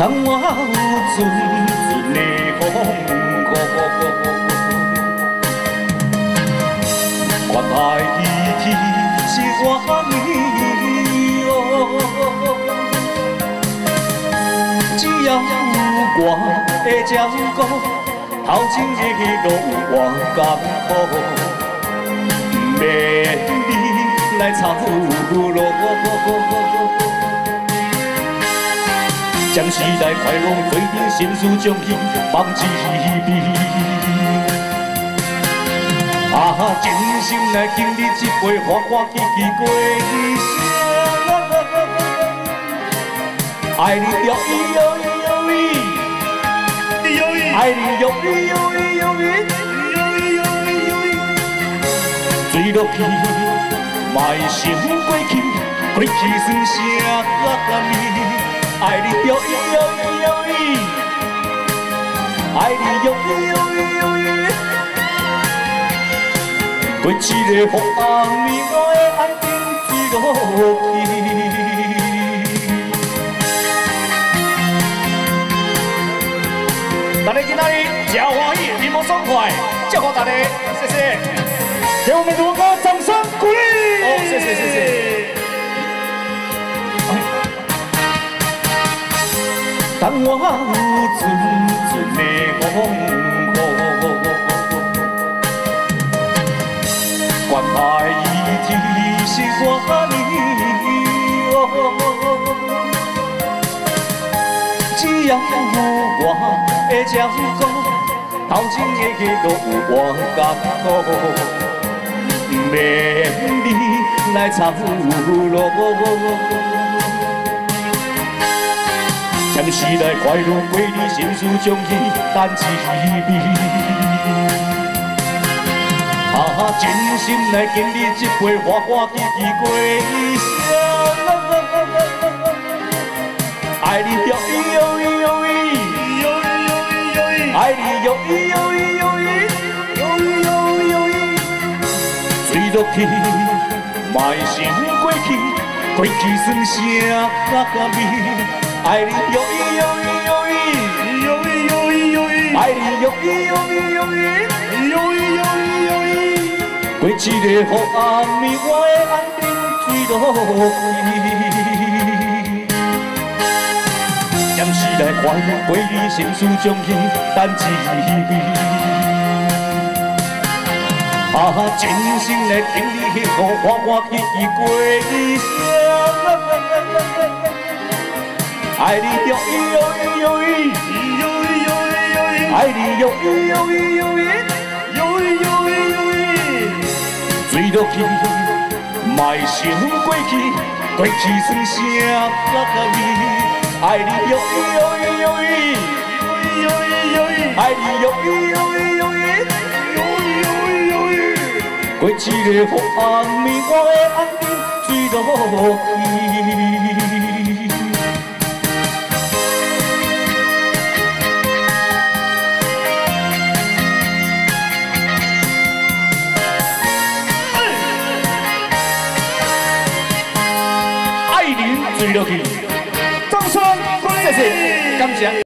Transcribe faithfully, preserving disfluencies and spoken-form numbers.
当我有阵阵的风雨，原来伊天是我女哦。只要有我的照顾，头前的路有我甘苦，免你来操劳。 将时代快乐做阵心事将伊放一边，啊，真心来经历一杯花花喜喜过一生。爱你要伊要伊要伊，爱你要伊要伊要伊，醉落去，莫想过去，过去算啥物？ 爱你要伊要伊要伊，爱你要伊要伊要伊。过一个风暗暝，我的安定坠落去。大家今仔日真欢喜，日无爽快，祝福大家，谢谢。给我们如歌掌声鼓励。哦，谢谢谢谢。 当我有阵阵的风雨，原来伊天是我女哦。只要有我的照顾，头前的路有我甘苦，免你来操劳。 将时代快乐过你心事将伊担一边，啊，真心来经历一杯花花喜喜过一生。爱你要伊要伊要伊，爱你要伊要伊要伊，醉落去，莫想过去，过去算啥物？ 爱你要伊要伊要伊，爱你要伊要伊要伊，过一个风暗暝，我的安定坠落去。将时代快乐过你心事将伊担一边，啊，真心来经历迄个花花喜喜过一生。 爱你要伊要伊要伊，爱你要伊要伊要伊，醉落去，莫想过去，过去算啥物？爱你要伊要伊要伊，爱你要伊要伊要伊，过一个风暗暝，我的安定坠落去。 醉落去，掌声，谢谢，感谢。